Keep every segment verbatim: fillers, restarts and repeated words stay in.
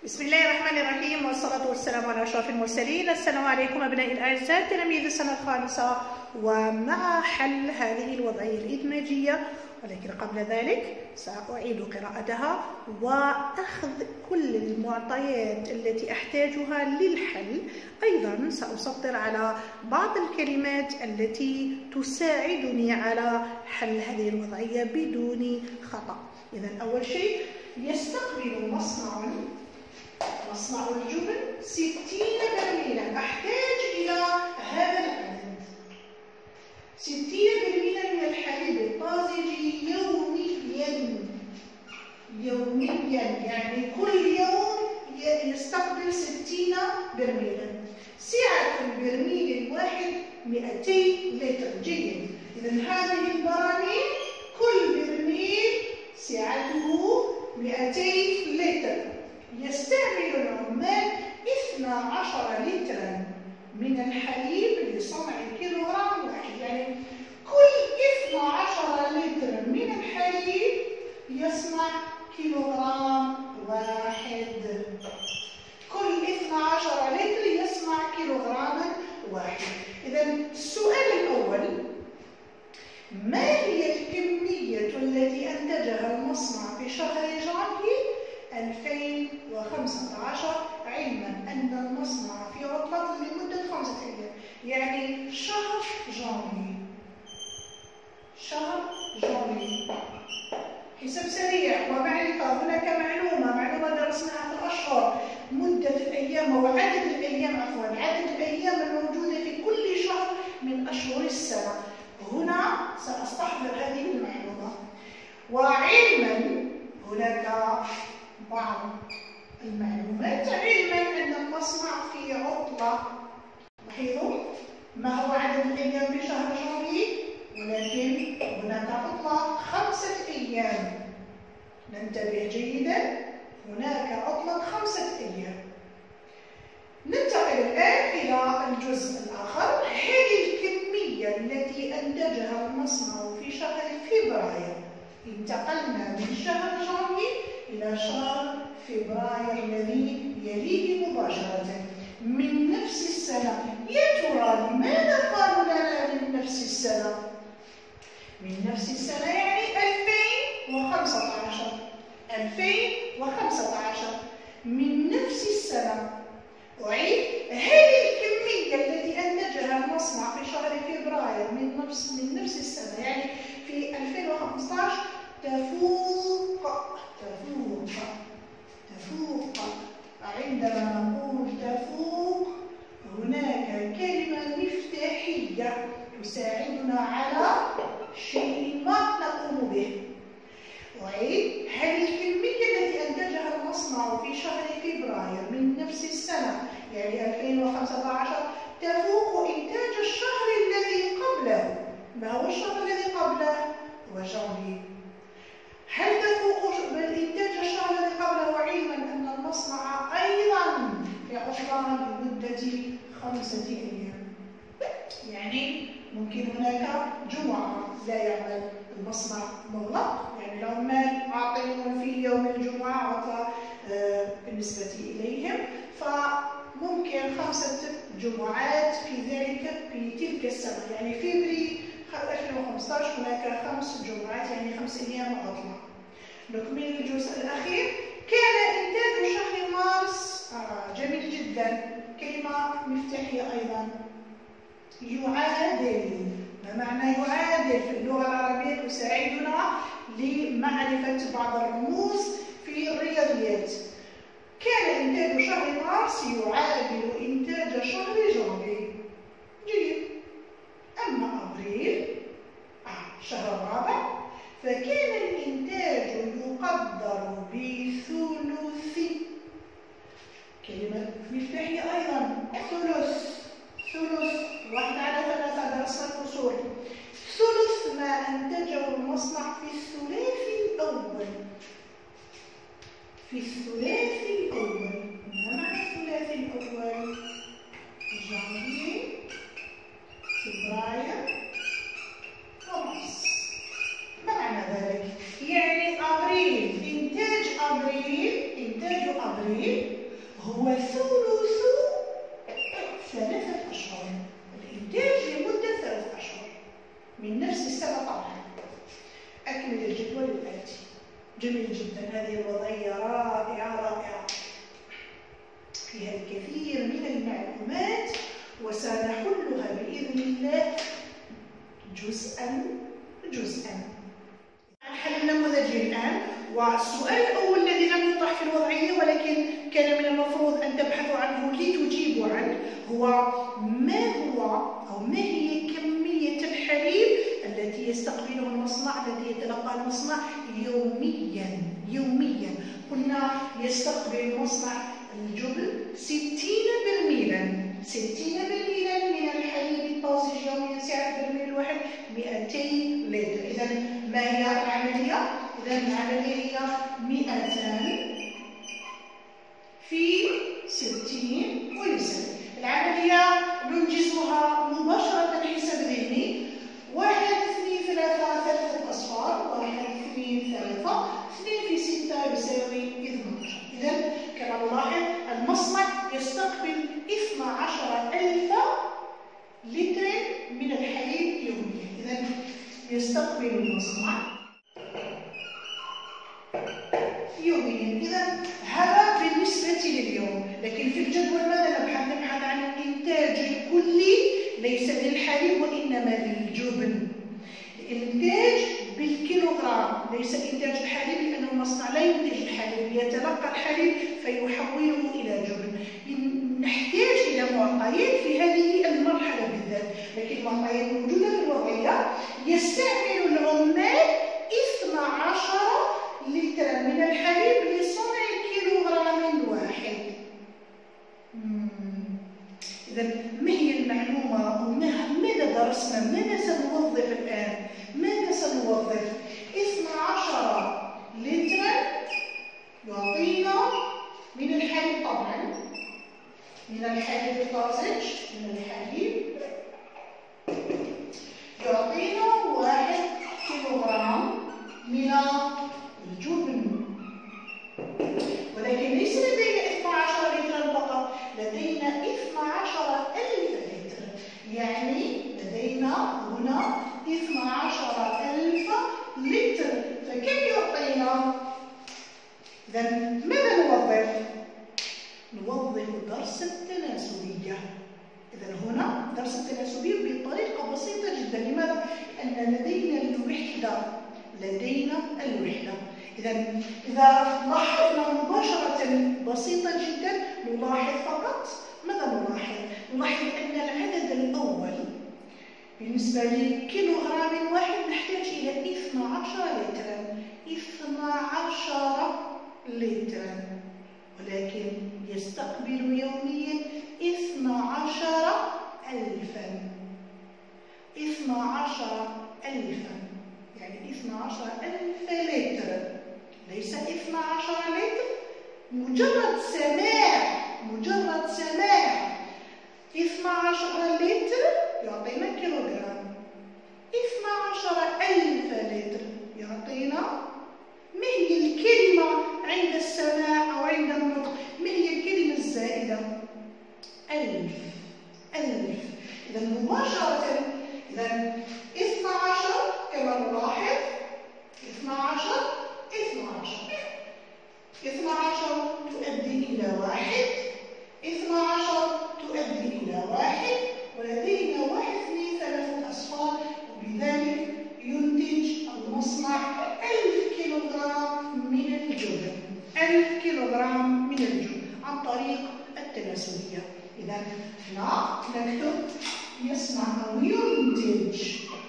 بسم الله الرحمن الرحيم، والصلاة والسلام على أشرف المرسلين. السلام عليكم أبنائي الأعزاء تلاميذ السنة الخامسة، ومع حل هذه الوضعية الإدماجية. ولكن قبل ذلك سأعيد قراءتها وأخذ كل المعطيات التي أحتاجها للحل. أيضا سأسطر على بعض الكلمات التي تساعدني على حل هذه الوضعية بدون خطأ. إذا أول شيء، يستقبل مصنع مصنع الجبن ستين برميلا. أحتاج إلى هذا العدد، ستين برميلا من الحليب الطازج يوميا. يوميا يعني كل يوم يستقبل ستين برميلا. سعة البرميل الواحد مئتي لتر. جيد. إذا هذه البراميل كل برميل سعته مئتي لتر. يستعمل العمال اثني عشر لترا من الحليب لصنع كيلوغرام واحد. يعني كل اثني عشر لتر من الحليب يصنع كيلوغرام واحد. كل اثني عشر لتر يصنع كيلوغراما واحد. إذا السؤال الأول، ما هي الكمية التي أنتجها المصنع في شهر جانفي ألفين وخمسة عشر، علما أن المصنع في عطلة لمدة خمسة أيام؟ يعني شهر جانفي. شهر جانفي. حساب سريع ومعرفة. هناك معلومة معلومة درسناها في الأشهر، مدة الأيام وعدد الأيام عفوا عدد الأيام الموجودة في كل شهر من أشهر السنة. هنا سأستحضر هذه المعلومة. وعلما هناك بعض المعلومات، علما أن المصنع في عطلة. لاحظوا ما هو عدد الأيام في شهر جانفي، ولكن هناك عطلة خمسة أيام. ننتبه جيدا، هناك عطلة خمسة أيام. ننتقل الآن إلى الجزء الآخر. هل الكمية التي أنتجها المصنع في شهر فبراير؟ انتقلنا من شهر جانفي إلى شهر فبراير الذي يليه مباشرة من نفس السنة. يا ترى لماذا قالوا لنا من نفس السنة؟ من نفس السنة يعني ألفين وخمسة عشر. ألفين وخمسة عشر من نفس السنة. أعيد، هل الكمية التي أنتجها المصنع في شهر فبراير من نفس من نفس السنة يعني في ألفين وخمسة عشر تفوق تفوق تفوق عندما نقول تفوق هناك كلمة مفتاحية تساعدنا على شيء ما نقوم به. أعيد، هل الكمية التي أنتجها المصنع في شهر فبراير من نفس السنة يعني ألفين وخمسة عشر تفوق إنتاج الشهر الذي قبله؟ ما هو الشهر الذي قبله؟ هو جانفي. هل تفوق إنتاج الشهر الذي قبله، علما أن المصنع أيضا في عطلة لمدة خمسة أيام؟ يعني ممكن هناك جمعة لا يعمل المصنع مغلق، يعني العمال عاطلون في يوم الجمعة عطلة آه بالنسبة إليهم، فممكن خمسة جمعات في ذلك في تلك السنة. يعني في فبراير ألفين وخمسة عشر هناك خمس جمعات يعني خمس أيام عطلة. نكمل الجزء الأخير. كان إنتاج شهر مارس آه جميل جدا، كلمة مفتاحية أيضا. يعادل. ما معنى يعادل في اللغة العربية؟ تساعدنا لمعرفة بعض الرموز في الرياضيات. كان إنتاج شهر مارس يعادل إنتاج شهر جانفي. جيد. أما أبريل آه شهر الرابع فكان الإنتاج يقدر بثلث. كلمة مفتاحية أيضا. ثلث ثلث واحد على ثلاثة، درسنا الفصول. ثلث ما أنتجه المصنع في الثلاثي الأول. في الثلاثي الأول. ما معنى الثلاثي الأول؟ جانفي، فبراير، ومارس. ما معنى ذلك؟ يعني أبريل، إنتاج أبريل إنتاج أبريل تقويم هو ثلث ثلاثة أشهر. الإنتاج لمدة ثلاثة أشهر من نفس السنة طبعا. أكمل الجدول الآتي. جميل جدا، هذه الوضعية رائعة رائعة، فيها الكثير من المعلومات وسنحلها بإذن الله جزءا جزءا. الحل النموذجي الآن، والسؤال الأول الذي لم يطرح في الوضعية ولكن كان من المفروض أن تبحثوا عنه لتجيبوا عنه هو ما هو أو ما هي كمية الحليب التي يستقبله المصنع، الذي يتلقى المصنع يوميا يوميا. قلنا يستقبل المصنع الجبن ستين برميلا ستين برميلا من الحليب الطازج يوميا. سعة البرميل الواحد مئتين لتر. إذا ما هي العملية؟ إذا العملية هي مئتان في ستين ويساوي. العملية ننجزها مباشرة حساب ذهني. واحد اثنين ثلاثة ثلاثة أصفار، واحد اثنين ثلاثة، اثنين في ستة يساوي اثنى عشر. إذا كما نلاحظ المصنع يستقبل اثنى عشر ألف لتر من الحليب يوميا. إذا يستقبل المصنع يوميا. إذا هذا بالنسبة لليوم، لكن في الجدول ماذا نبحث؟ نبحث عن الإنتاج الكلي ليس للحليب وإنما للجبن. الإنتاج بالكيلوغرام ليس إنتاج الحليب، لأن المصنع لا ينتج الحليب، يتلقى الحليب فيحوله إلى جبن. نحتاج إلى معطيات في هذه المرحلة بالذات، لكن المعطيات موجودة في الوضعية. يستعمل العمال اثنى عشر لتر من الحليب لصنع كيلوغرام واحد. إذا ما هي المعلومة وماذا درسنا؟ ماذا سنوظف الآن؟ ماذا سنوظف؟ اثنى عشر لتر يعطينا من الحليب، طبعا من الحليب الطازج، من الحليب يعطينا واحد كيلوغرام من الجبن. ولكن ليس لدينا اثنى عشر لترا فقط، لدينا اثنى عشر ألف لتر. يعني لدينا هنا اثنى عشر ألف لتر، فكم يعطينا؟ إذا ماذا نوظف؟ نوظف درس التناسبية. إذا هنا درس التناسبية بطريقة بسيطة جدا. لماذا؟ لأن لدينا الوحدة لدينا الوحدة. إذا إذا لاحظنا مباشرة بسيطة جدا، نلاحظ فقط ماذا نلاحظ؟ نلاحظ أن العدد الأول بالنسبة لكيلوغرام واحد نحتاج إلى اثنى عشر لترا، اثنى عشر لترا، ولكن يستقبل يوميا اثنى عشر ألفا. اثنى عشر ألفا يعني اثنى عشر ألف لتر، ليس اثنى عشر لتر. مجرد سماع مجرد سماع اثنى عشر لتر يعطينا كيلوغرام. اثنى عشر ألف لتر يعطينا. ما هي الكلمة عند السماع أو عند النطق؟ ما هي الكلمة الزائدة؟ ألف. ألف. إذا مباشرة إذا اثنى عشر كما نلاحظ اثنى عشر اثنى عشر اثنى عشر تؤدي إلى واحد، اثنى عشر تؤدي إلى واحد، ولدينا واحد اثنين ثلاثة أصفار، وبذلك ينتج المصنع ألف كيلوغرام من الجبن. ألف كيلوغرام من الجبن عن طريق التناسبية. إذا هنا نكتب يصنع أو ينتج.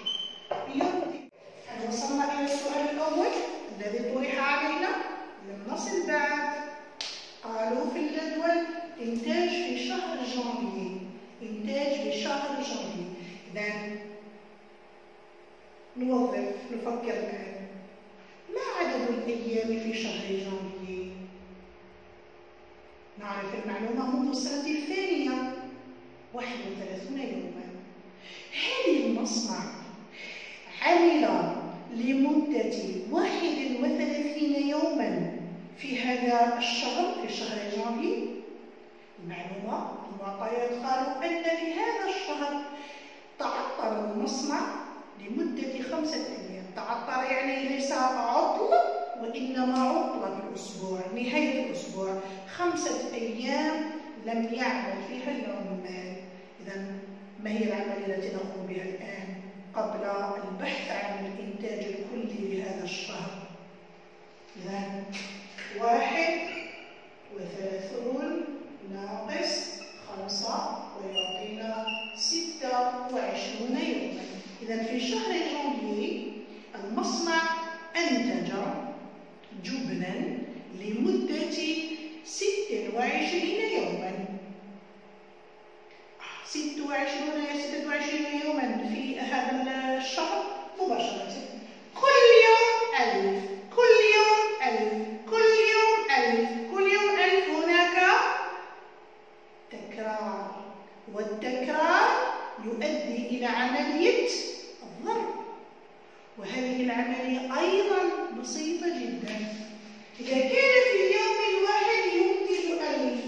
ينتج. هل وصلنا إلى السؤال الأول الذي طرح علينا؟ لم نصل بعد. قالوا في الجدول إنتاج في شهر جانفي. إنتاج في شهر جانفي. إذا نوظف نفكر الآن. ما عدد الأيام في شهر جانفي؟ نعرف المعلومة منذ السنة الثانية، واحد وثلاثون يوما. هل المصنع عمل لمدة واحد وثلاثين يوما في هذا الشهر في شهر جانفي المعلومة المعطيات قالوا أن في هذا الشهر تعطل المصنع لمدة خمسة أيام. تعطل يعني ليس عطل وإنما عطلة بالأسبوع، نهاية الأسبوع، خمسة أيام لم يعمل فيها العمال. إذا ما هي العملية التي نقوم بها الآن قبل البحث عن الإنتاج الكلي لهذا الشهر؟ إذا واحد وثلاثون ناقص خمسة ويعطينا ستة وعشرون يوما. إذا في شهر جانفي المصنع أنتج جبنا لمدة ستة وعشرين يوما. ستة وعشرون ستة وعشرين يوما في هذا الشهر مباشرة. كل يوم ألف، كل يوم ألف، كل يوم ألف، كل يوم ألف. هناك تكرار، والتكرار يؤدي إلى عملية الضرب، وهذه العملية أيضا بسيطة جدا. إذا كان في اليوم الواحد ينتج ألف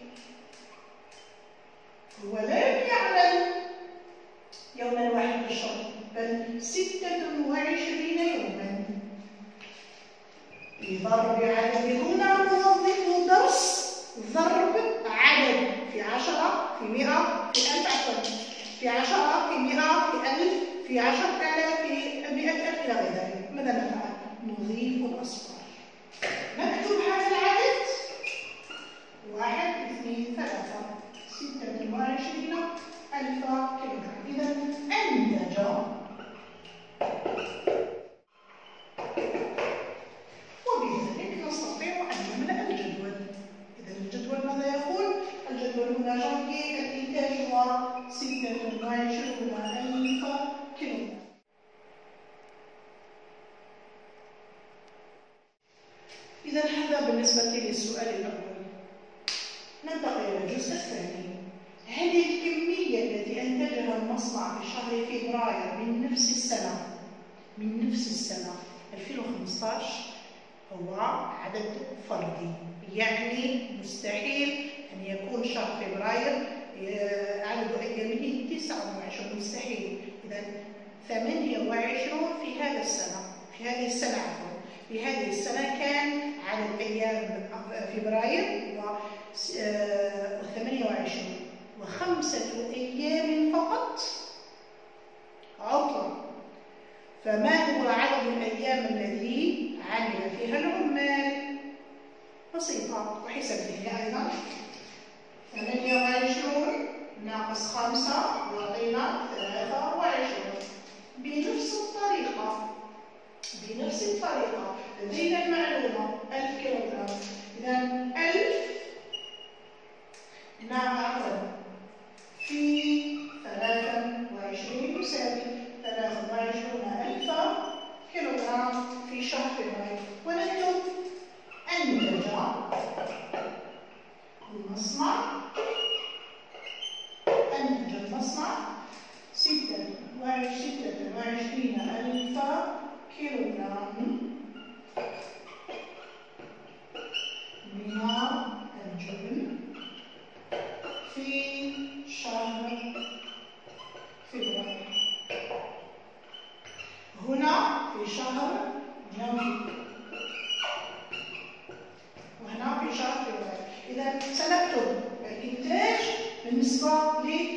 ولم يعمل يوما واحد في الشهر بل ستة وعشرين يوما، بضرب عدد. هنا نوظف درس ضرب عدد في عشرة في مئة في ألف، عفوا في عشرة في مئة في ألف في عشرة آلاف في مئة ألف إلى غير ذلك. ماذا نفعل؟ نضيف الأصفار. نكتب هذا العدد واحد اثنين ثلاثة ستة وعشرين ألف كيلوغرام. إذا أنتج وبذلك نستطيع أن نملأ الجدول. إذا الجدول ماذا يقول؟ الجدول هنا جانفي الإنتاج هو ستة وعشرون ألف كيلوغرام. إذا هذا بالنسبة للسؤال الأول. ننتقل إلى الجزء الثاني. هذه الكمية التي أنتجها المصنع في شهر فبراير من نفس السنة من نفس السنة ألفين وخمسة عشر هو عدد فردي، يعني مستحيل أن يكون شهر فبراير عدد أيامه تسعة وعشرين، مستحيل. إذا ثمانية وعشرين في هذا السنة في هذه السنة عفوا في هذه السنة كان عدد أيام فبراير و ثمانية وعشرين، وخمسة أيام فقط عطلة. فما هو عدد الأيام الذي عمل فيها العمال؟ بسيطة وحسابية أيضا. ثمانية وعشرين ناقص خمسة يعطينا ثلاثة وعشرين. بنفس الطريقة بنفس الطريقة لدينا المعلومة ألف كيلوغرام. إذا ألف نعم عفوا في ثلاثة وعشرين يساوي ثلاثة وعشرون ألف كيلوغرام في شهر فبراير. ونكتب أنتج المصنع أنتج المصنع ستة وعشرين ألف كيلوغرام من الجبن في شهر فبراير. هنا في شهر جانفي وهنا في شهر فبراير. إذا سنكتب الإنتاج بالنسبة